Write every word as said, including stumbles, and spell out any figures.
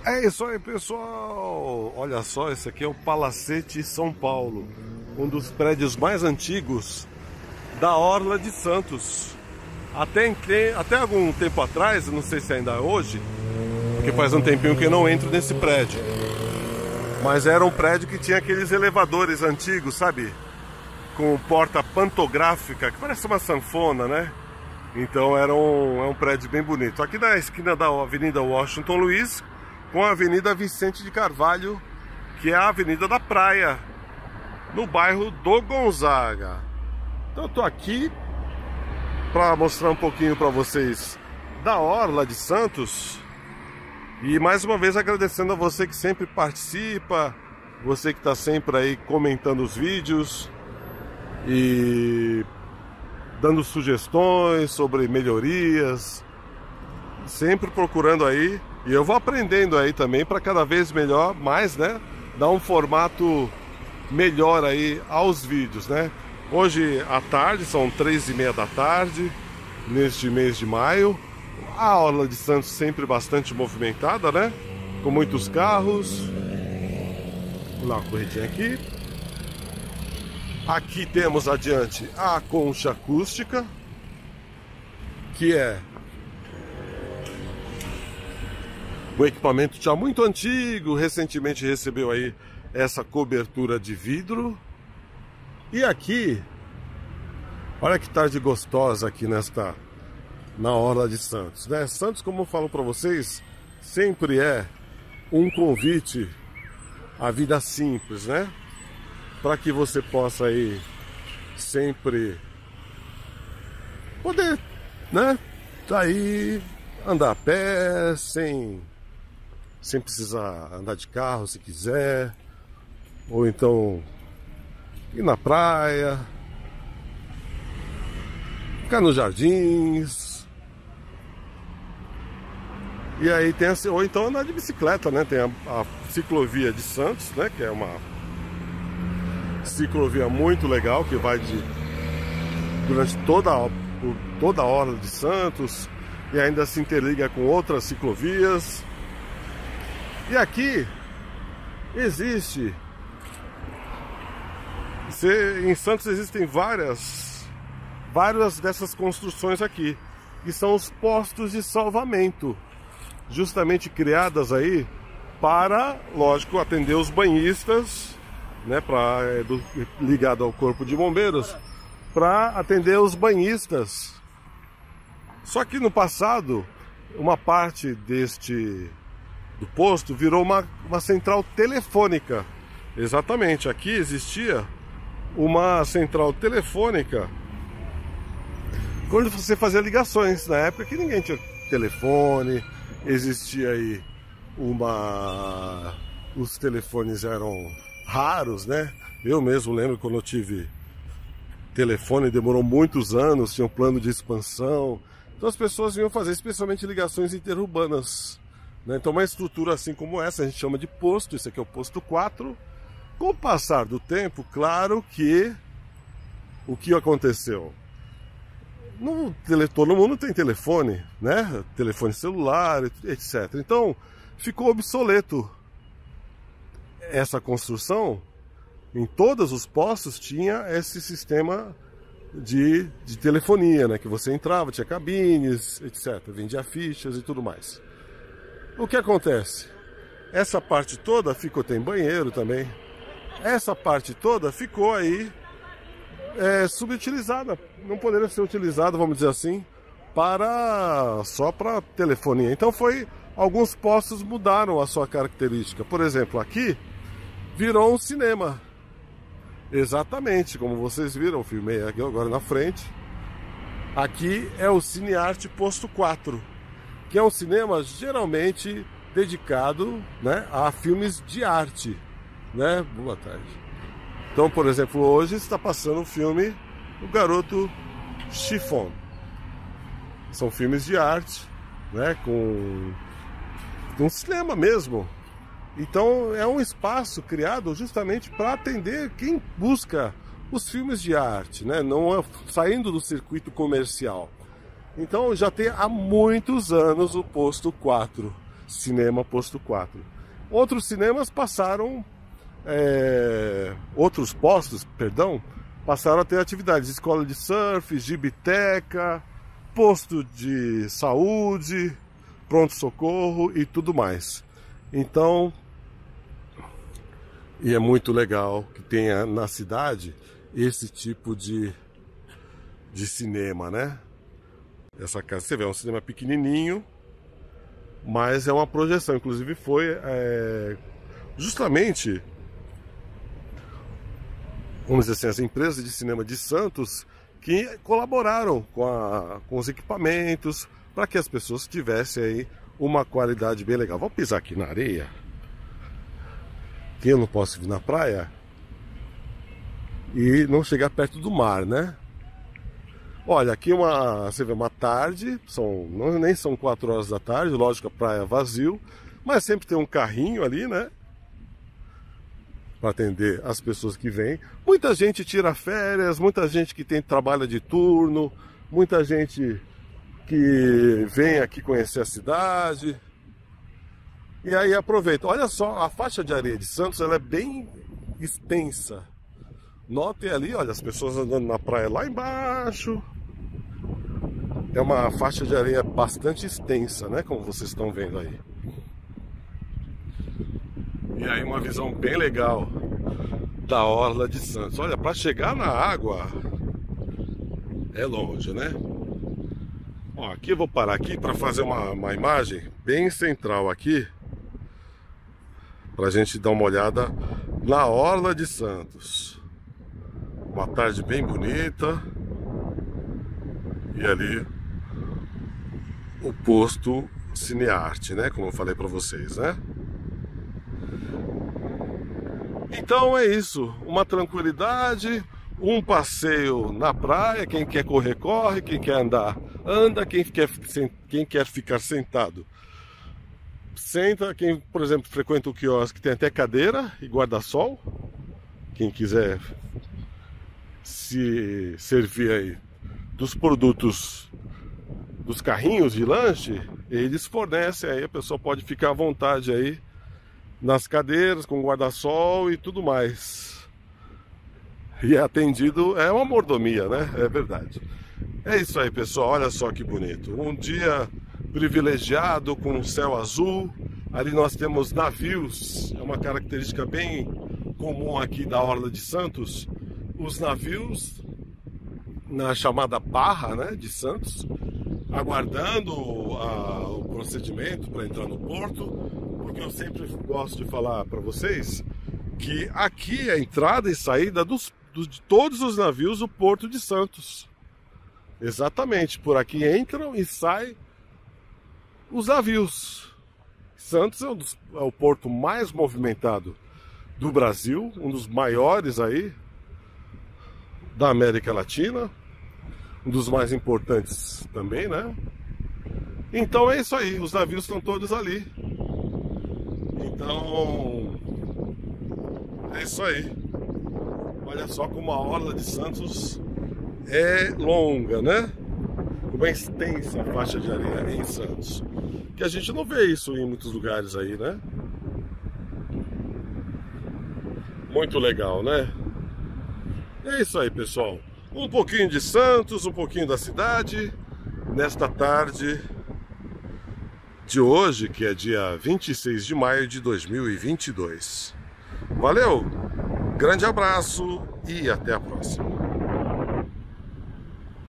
É isso aí, pessoal! Olha só, esse aqui é o Palacete São Paulo, um dos prédios mais antigos da Orla de Santos. Até, até algum tempo atrás, não sei se ainda é hoje, porque faz um tempinho que eu não entro nesse prédio, mas era um prédio que tinha aqueles elevadores antigos, sabe? Com porta pantográfica, que parece uma sanfona, né? Então era um, é um prédio bem bonito. Aqui na esquina da Avenida Washington Luiz, com a Avenida Vicente de Carvalho, que é a Avenida da Praia, no bairro do Gonzaga. Então eu tô aqui para mostrar um pouquinho para vocês da Orla de Santos. E mais uma vez agradecendo a você que sempre participa, você que está sempre aí comentando os vídeos e dando sugestões sobre melhorias, sempre procurando aí. E eu vou aprendendo aí também para cada vez melhor, mais, né? Dar um formato melhor aí aos vídeos, né? Hoje à tarde, são três e meia da tarde, neste mês de maio. A Orla de Santos sempre bastante movimentada, né? Com muitos carros. Vou dar uma corridinha aqui. Aqui temos adiante a concha acústica, que é um equipamento já muito antigo, recentemente recebeu aí essa cobertura de vidro. E aqui, olha que tarde gostosa aqui nesta, na Orla de Santos, né? Santos, como eu falo para vocês, sempre é um convite à vida simples, né? Para que você possa aí sempre poder, né? Sair, andar a pé, sem... sem precisar andar de carro se quiser, ou então ir na praia, ficar nos jardins, e aí tem assim, ou então andar de bicicleta, né? Tem a, a ciclovia de Santos, né? Que é uma ciclovia muito legal que vai de durante toda a, toda a Orla de Santos e ainda se interliga com outras ciclovias. E aqui existe, em Santos existem várias, várias dessas construções aqui, que são os postos de salvamento, justamente criadas aí para, lógico, atender os banhistas, né, pra, é, do, ligado ao Corpo de Bombeiros, para atender os banhistas. Só que no passado, uma parte deste do posto virou uma, uma central telefônica. Exatamente, aqui existia uma central telefônica quando você fazia ligações, na época que ninguém tinha telefone, existia aí uma... os telefones eram raros, né? Eu mesmo lembro quando eu tive telefone, demorou muitos anos, tinha um plano de expansão, então as pessoas vinham fazer especialmente ligações interurbanas. Então uma estrutura assim como essa a gente chama de posto, isso aqui é o posto quatro. Com o passar do tempo, claro que o que aconteceu? No tele, todo mundo tem telefone, né? Telefone celular, etcétera. Então ficou obsoleto essa construção. Em todos os postos tinha esse sistema de, de telefonia, né? Que você entrava, tinha cabines, etcétera. Vendia fichas e tudo mais. O que acontece? Essa parte toda ficou, tem banheiro também, essa parte toda ficou aí é, subutilizada, não poderia ser utilizada, vamos dizer assim, para só para telefonia. Então foi, alguns postos mudaram a sua característica. Por exemplo, aqui virou um cinema, exatamente como vocês viram, filmei aqui agora na frente. Aqui é o Cinearte Posto quatro, que é um cinema geralmente dedicado, né, a filmes de arte, né? Boa tarde. Então, por exemplo, hoje está passando o filme O Garoto Chiffon. São filmes de arte, né, com um cinema mesmo. Então é um espaço criado justamente para atender quem busca os filmes de arte, né, não é saindo do circuito comercial. Então já tem há muitos anos o posto quatro. Cinema Posto quatro. Outros cinemas passaram, é, outros postos, perdão, passaram a ter atividades, escola de surf, gibiteca, posto de saúde, pronto-socorro e tudo mais. Então, e é muito legal que tenha na cidade esse tipo de, de cinema, né? Essa casa, você vê, é um cinema pequenininho, mas é uma projeção. Inclusive foi é, justamente, vamos dizer assim, as empresas de cinema de Santos que colaboraram com, a, com os equipamentos para que as pessoas tivessem aí uma qualidade bem legal. Vou pisar aqui na areia, que eu não posso vir na praia e não chegar perto do mar, né? Olha, aqui uma, você vê uma tarde, são, não, nem são quatro horas da tarde, lógico, a praia é vazio, mas sempre tem um carrinho ali, né? Para atender as pessoas que vêm. Muita gente tira férias, muita gente que tem trabalho de turno, muita gente que vem aqui conhecer a cidade. E aí aproveita. Olha só, a faixa de areia de Santos, ela é bem extensa. Notem ali, olha, as pessoas andando na praia lá embaixo. É uma faixa de areia bastante extensa, né? Como vocês estão vendo aí. E aí uma visão bem legal da orla de Santos. Olha, para chegar na água é longe, né? Ó, aqui eu vou parar aqui para fazer uma, uma imagem bem central aqui, para a gente dar uma olhada na orla de Santos. Uma tarde bem bonita. E ali o posto Cinearte, né? Como eu falei para vocês, né? Então é isso, uma tranquilidade, um passeio na praia, quem quer correr, corre, quem quer andar, anda, quem quer, quem quer ficar sentado, senta, quem, por exemplo, frequenta o quiosque, tem até cadeira e guarda-sol, quem quiser se servir aí dos produtos dos carrinhos de lanche, eles fornecem aí, a pessoa pode ficar à vontade aí nas cadeiras, com guarda-sol e tudo mais. E é atendido, é uma mordomia, né? É verdade. É isso aí, pessoal, olha só que bonito. Um dia privilegiado com o céu azul. Ali nós temos navios, é uma característica bem comum aqui da Orla de Santos. Os navios na chamada Barra, né, de Santos, aguardando a, o procedimento para entrar no porto, porque eu sempre gosto de falar para vocês que aqui é a entrada e saída dos, dos, de todos os navios do Porto de Santos. Exatamente, por aqui entram e saem os navios. Santos é, um dos, é o porto mais movimentado do Brasil, um dos maiores aí da América Latina, um dos mais importantes também, né? Então é isso aí, os navios estão todos ali. Então é isso aí. Olha só como a Orla de Santos é longa, né? Como é extensa a faixa de areia em Santos. Que a gente não vê isso em muitos lugares aí, né? Muito legal, né? É isso aí, pessoal. Um pouquinho de Santos, um pouquinho da cidade, nesta tarde de hoje, que é dia vinte e seis de maio de dois mil e vinte e dois. Valeu, grande abraço e até a próxima.